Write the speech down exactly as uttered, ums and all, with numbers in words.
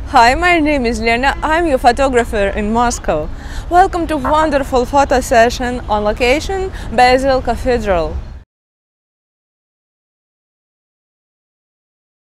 Hi, my name is Lena. I'm your photographer in Moscow. Welcome to wonderful photo session on location, Basil Cathedral.